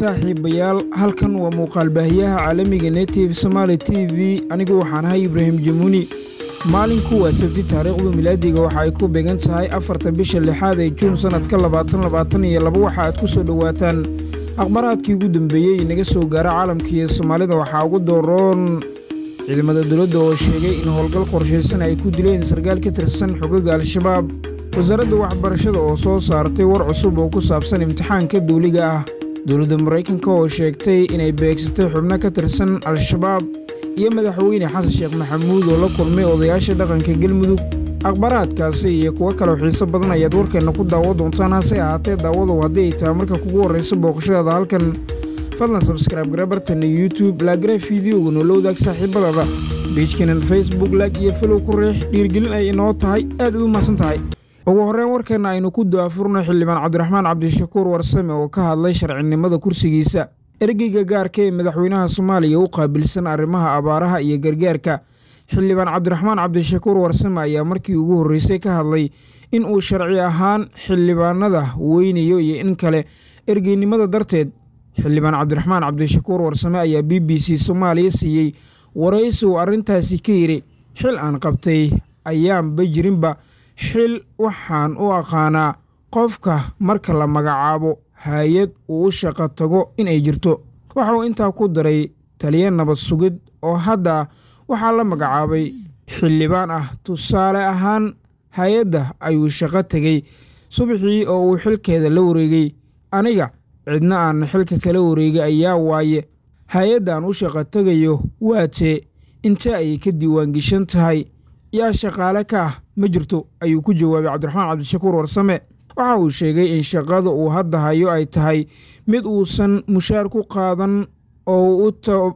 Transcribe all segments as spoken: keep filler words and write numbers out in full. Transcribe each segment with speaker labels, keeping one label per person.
Speaker 1: saaxiibayaal halkan waa muuqaal baahiyaha caalamiga Native Somali T V anigu waxaan ahay Ibrahim Jamuni maalinku waa sabti taariikhdu milaadiga waxa ay ku beegan tahay afarta bisha lixaad ee June sanadka labaatan labaatan iyo laba waxa aad ku soo dhawaataan akhbaraadkii ugu dambeeyay inaga soo gaara caalamka iyo Soomaalida waxa ugu dooron ciidamada dawladda oo sheegay in howlgal qorsheysan ay ku dileen sargaal ka tirsan xogaga Al-Shabaab wasaaradda waxbarashada oo soo saartay war cusub oo ku saabsan imtixaanka dawliga ah dawladda Mareykanka oo sheegtay inay beegsatay xubno ka tirsan Al-Shabaab iyo madaxweyne Xasan Sheekh Maxamuud oo la kulmay odayaasha dhaqanka Galmudug akhbaraadkaasi iyo kuwa kale oo xiiso badan ayaad warkeena ku daawan doontaan hase ahaatee daawadu haddii ay tahay marka kugu horeysa booqashada halkan fadlan subscribe garabartana YouTube la garay fiidiyoga noo wadaag saaxiibadada page-keena Facebook like iyo follow ku riix dhiirgelin ay inoo tahay aad u mahadsan tahay ugu horreyn warkeena aynu ku daafurno xildhibaan Cabdiraxmaan Cabdishakuur Warsame oo ka hadlay sharcinimada kursigiisa ergeyga gaarka ee madaxweynaha Soomaaliya u qaabilsan arrimaha abaaraha iyo gargaarka xildhibaan Cabdiraxmaan Cabdishakuur Warsame ayaa markii ugu horeysay ka hadlay in uu sharci ahaan xildhibaanada weynayo iyo in kale ergeynimada darteed xildhibaan Cabdiraxmaan Cabdishakuur Warsame ayaa B B C Soomaaliya siiyay wareysi uu arrintaasi ka yiri xil aan qabtay ayaan bajirinba xil waxaan u aqaanaa qofka marka la magacaabo hay'ad uu shaqo tago in ay jirto waxa uu intaa ku daray taliye nabad sugid oo hadda waxaa la magacaabay xildhibaan ah tusaale ahaan hay'adda ayuu shaqo tagay subaxii oo uu xilkeeda la wareegay aniga cidna aan xilka kala wareegay ayaa waaye hay'addan u shaqo tagayo waatee inta ay ka diiwaan gashan tahay yaa shaqaale ka ah ma jirto ayuu ku jawaabay Cabdiraxmaan Cabdishakuur Warsame waxa uu sheegay in shaqada uu hadda hayo ay tahay mid uusan mushaar ku qaadan oo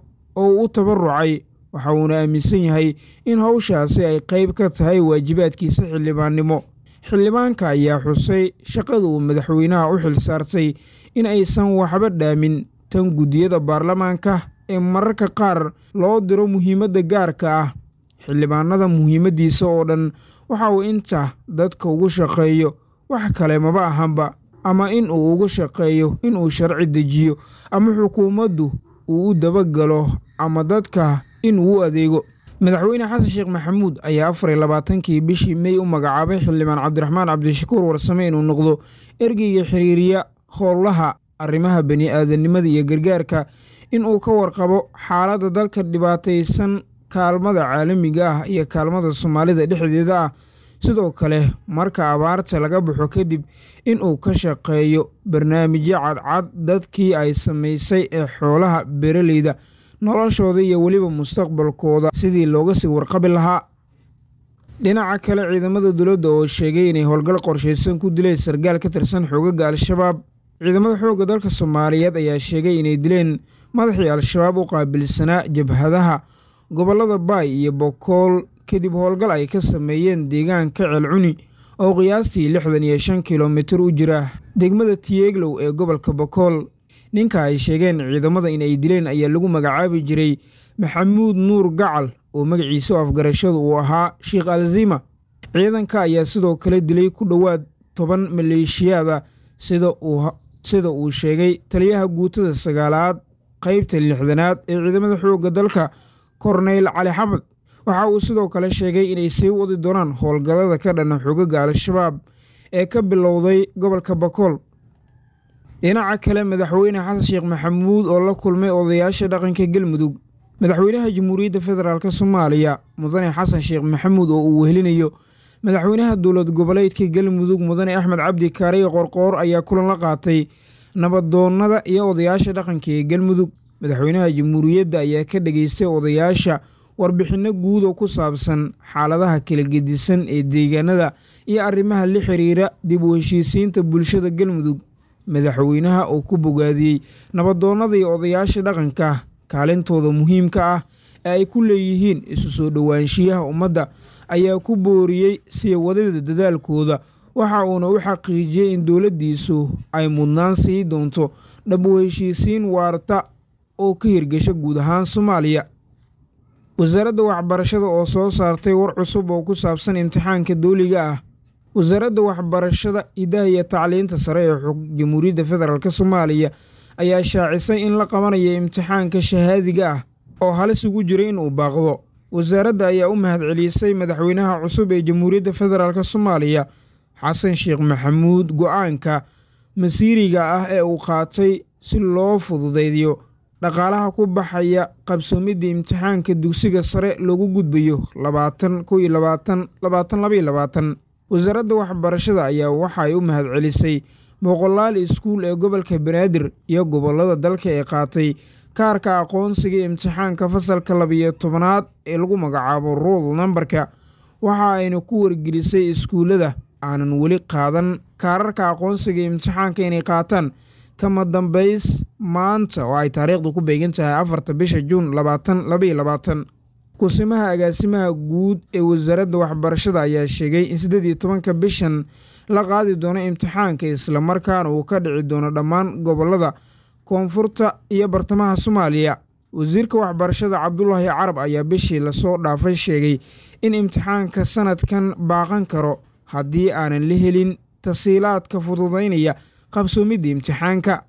Speaker 1: uu u tabarucay waxa uuna aaminsan yahay in hawshaasi ay qayb ka tahay waajibaadkiisa xildhibaannimo xildhibaanka ayaa xusay shaqada uu madaxweynaha u xil saartay in aysan waxba dhaamin tan gudiyada baarlamaanka ee mararka qaar loo diro muhiimadda gaarka ah xildhibaanada muhiimadiisa oo dhan waxa uu inta dadka ugu shaqeeyo wax kale maba ahanba ama in uu ugu shaqeeyo in uu sharci dejiyo ama xukuumaddu uu u dabagalo ama dadka in uu adeego madaxweyne Xasan Sheekh Maxamuud ayaa afar iyo labaatankii bishii May u magacaabay xildhibaan Cabdiraxmaan Cabdishakuur Warsame inuu noqdo ergeyga xiriiriya howlaha arrimaha bani'aadanimada iyo gargaarka in uu ka warqabo xaaladda dalka dhibaataysan kaalmada caalamiga ah iyo kaalmada Soomaalida dhexdeeda ah sidoo kale marka abaarta laga baxo kadib in uu ka shaqeeyo barnaamijyo cadcad dadkii ay sameysay ee xoolaha beeraleyda noloshooda iyo waliba mustaqbalkooda sidii looga sii warqabi lahaa dhinaca kale ciidamada dawladda oo sheegay inay howlgal qorsheysan ku dileen sargaal ka tirsan xogaga Al-Shabaab ciidamada xoogga dalka Soomaaliyeed ayaa sheegay inay dileen madaxii Al-Shabaab u qaabilsanaa jabhadaha gobolada Baay iyo Bokool kadib howlgal ay ka sameeyeen deegaanka Celcuni oo qiyaastii lixdan iyo shan kiiloomitir u jira degmada Tiyeeglow ee gobolka Bokool ninka ay sheegeen ciidamada in ay dileen ayaa lagu magacaabi jiray Maxamuud Nuur Gacal oo magaciisa afgarashadu uu ahaa Sheekh Alzima ciidanka ayaa sidoo kale dilay ku dhawaad toban maleeshiyada sida uu sida uu sheegay taliyaha guutada sagaalaad qaybta lixdanaad ee ciidamada xoogga dalka Corneyl Cali Xabad waxa uu sidoo kale sheegay inay sii wadi doonaan howlgallada ka dhan xogaga Al-Shabaab ee ka bilowday gobolka Bokool dhinaca kale madaxweyne Xasan Sheekh Maxamuud oo la kulmay odayaasha dhaqanka Galmudug madaxweynaha Jamhuuriyadda Federaalka Soomaaliya mudane Xasan Sheekh Maxamuud oo uu wehelinayo madaxweynaha dowlad goboleedka Galmudug mudane Axmed Cabdi Kaariye Qorqoor ayaa kulan la qaatay nabadoonnada iyo odayaasha dhaqanka ee Galmudug madaxweynaha Jamhuuriyadda ayaa ka dhageystay odayaasha warbixino guud oo ku saabsan xaaladaha kala gedisan ee deegaanada iyo arrimaha la xiriira dib u heshiisiinta bulshada Galmudug madaxweynaha oo ku bogaadiyay nabadoonnada iyo odayaasha dhaqanka kaalintooda muhiimka ah ee ay ku leeyihiin isu soo dhawaanshiyaha ummadda ayaa ku booriyay sii wadida dadaalkooda waxa uuna u xaqiijiyay in dowladdiisu ay mudnaan sii doonto dhab u heshiisiin waarta oo ka hirgasha guud ahaan Soomaaliya wasaaradda waxbarashada oo soo saartay war cusub oo ku saabsan imtixaanka dawliga ah wasaaradda waxbarashada idaha iyo tacliinta sare ee Jamhuuriyadda Federaalka Soomaaliya ayaa shaacisay in la qabanayo imtixaanka shahaadiga ah oo halis ugu jiray inuu baaqdo. wasaaradda ayaa u mahadcelisay madaxweynaha cusub ee Jamhuuriyadda Federaalka Soomaaliya Xasan Sheekh Maxamuud go'aanka masiiriga ah ee uu qaatay si loo fududeeyo dhaqaalaha ku baxaya qabsoomidda imtixaanka dugsiga sare loogu gudbayo labaatan kow iyo labaatan labaatan laba iyo labaatan. wasaaradda waxbarashada ayaa waxay u mahadcelisay boqolaal iskuul ee gobolka Banaadir iyo gobollada dalka ee qaatay kaarka aqoonsiga imtixaanka fasalka laba iyo tobanaad ee lagu magacaabo roll numberka. waxa ayna ku wargelisay iskuulada aanan weli qaadan kaararka aqoonsiga imtixaanka inay qaataan kama dambays maanta oo ay taariikhdu ku beegan tahay afarta bisha Juun labaatan laba iyo labaatan. kusimaha agaasimaha guud ee wasaaradda waxbarashada ayaa sheegay in siddeed iyo tobanka bishan la qaadi doono imtixaanka isla markaana uu ka dhici doono dhammaan gobollada koonfurta iyo bartamaha Soomaaliya. wasiirka waxbarashada Cabdullaahi Carab ayaa bishii la soo dhaafay sheegay in imtixaanka sanadkan baaqan karo haddii aanan la helin tasiilaadka fududaynaya qabsoomidda imtixaanka.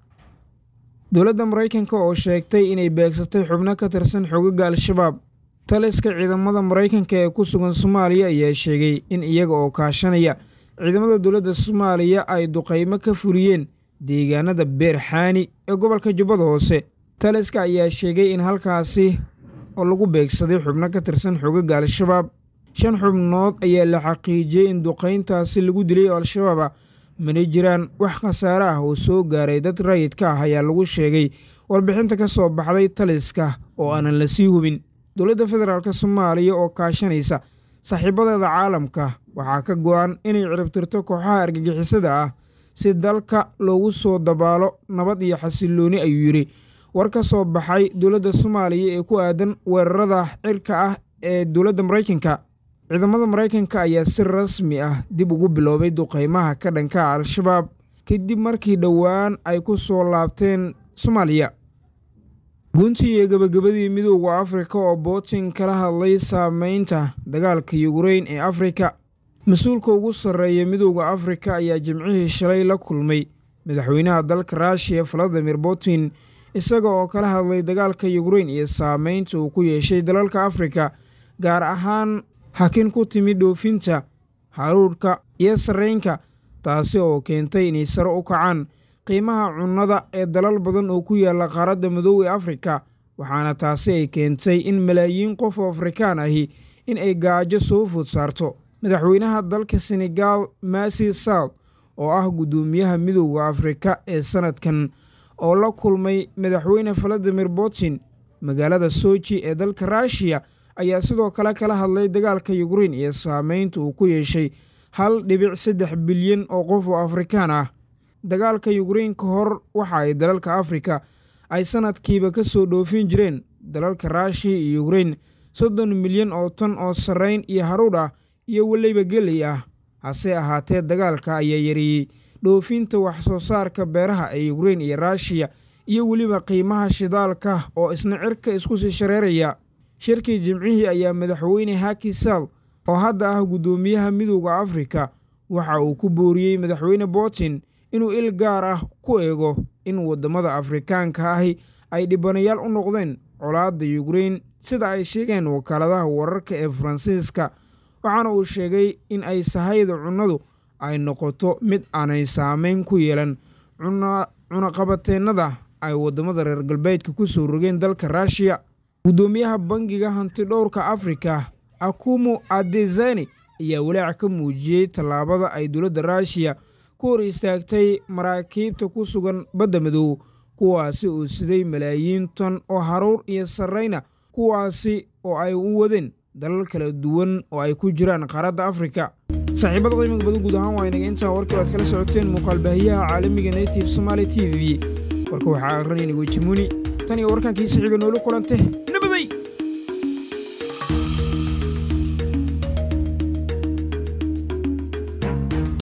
Speaker 1: dowladda Mareykanka oo sheegtay inay beegsatay xubno ka tirsan xoogagga Al-shabaab. taliska ciidamada Mareykanka ee ku sugan Soomaaliya ayaa sheegay in iyaga oo kaashanaya ciidamada dowladda Soomaaliya ay duqeymo ka furiyeen deegaanada Beerxaani ee gobolka Jubbada Hoose. taliska ayaa sheegay in halkaasi oo lagu beegsaday xubno ka tirsan xoogagga Al-shabaab. shan xubnood ayaa la xaqiijiyey in duqeyntaasi lagu dilay Al-shabaab. mana jiraan wax khasaare ah oo soo gaaray dad rayidka ah ayaa lagu sheegay warbixinta ka soo baxday taliska oo aanan la sii hubin. dowladda federaalka Soomaaliya oo kaashanaysa saaxiibadeeda caalamka waxaa ka go'an inay ciribtirto kooxaha argagixisada ah si dalka loogu soo dabaalo nabad iyo xasillooni, ayuu yidhi war ka soo baxay dowladda Soomaaliya ee ku aadan weerarada cirka ah ee dowladda Mareykanka. ciidamada Mareykanka ayaa si rasmi ah dib ugu biloobay duqeymaha ka dhanka Al-shabaab kadib markii dhowaan ay ku soo laabteen Soomaaliya. guntii iyo gabagabadii midowga Afrika oo Putin kala hadlay saameynta dagaalka Ukraine ee Afrika. mas-uulka ugu sarreeya midowga Afrika ayaa jimcihii shalay la kulmay madaxweynaha dalka Russia Vladimir Putin isaga oo kala hadlay dagaalka Ukraine iyo saameynta uu ku yeeshay dalalka Afrika, gaar ahaan hakin ku timid dhoofinta haruurka iyo sarreynka, taasi oo keentay inay sare u kacaan qiimaha cunnada ee dalal badan oo ku yaala qaaradda madow ee Afrika. waxaana taasi ay keentay in malaayiin qof oo Afrikaan ahi in ay gaajo soo food saarto. madaxweynaha dalka Senegal Macky Sall oo ah gudoomiyaha midowga Afrika ee sanadkan oo la kulmay madaxweyne Vladimir Putin magaalada Sochi ee dalka Russia ayaa sidoo kale kala hadlay dagaalka Ukraine iyo saameynta uu ku yeeshay hal dhibic saddex bilyan oo qof oo Afrikaan ah. dagaalka Ukraine ka hor waxa ay dalalka Afrika ay sanadkiiba ka soo dhoofin jireen dalalka Russia iyo Ukraine soddon milyan oo tan oo sarreyn iyo haruur ah iyo waliba gelay ah. hase ahaatee dagaalka ayaa yareeyay dhoofinta wax soo saarka beeraha ee Ukraine iyo Russia iyo waliba qiimaha shidaalka oo isna cirka isku sii shareeraya. shirkii jimcihii ayaa madaxweyne Macky Sall oo hadda ah gudoomiyaha midowga Afrika waxa uu ku booriyey madaxweyne Putin inuu il gaar ah ku eego in wadamada Afrikaanka ahi ay dhibanayaal u noqdeen colaadda Ukraine sida ay sheegeen wakaaladaha wararka ee Faransiiska. waxaana uu sheegay in ay sahayda cunnadu ay noqoto mid aanay saameyn ku yeelan cunaqabateennada ay wadamada reer galbeedka ku soo rogeen dalka Russia. gudoomiyaha bangiga hantidhowrka Afrika Akumu Adesanya ayaa walaac ka muujiyey tallaabada ay dowladda Russia ku hor istaagtay maraakiibta ku sugan badda madow, kuwaasi oo siday malaayiin tan oo haruur iyo sarreyna, kuwaasi oo ay u wadeen dalal kala duwan oo ay ku jiraan qaaradda Afrika. saaxiibada qiimaha badan guud ahaan waa inaga intaa warkii aad kala socoteen muuqaal baahiyaha caalamiga Native Somali T V. warka waxaa aqrinayay Wajimuni tan iyo warkankiisa xiga noolu kulante.